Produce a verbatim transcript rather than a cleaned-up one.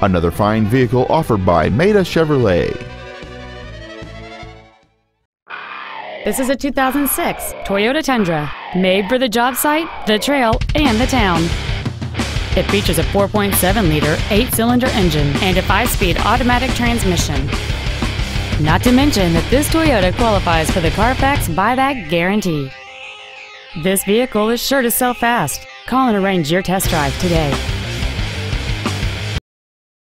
Another fine vehicle offered by Maita Chevrolet. This is a two thousand six Toyota Tundra, made for the job site, the trail, and the town. It features a four point seven liter eight-cylinder engine and a five-speed automatic transmission. Not to mention that this Toyota qualifies for the Carfax buyback guarantee. This vehicle is sure to sell fast. Call and arrange your test drive today.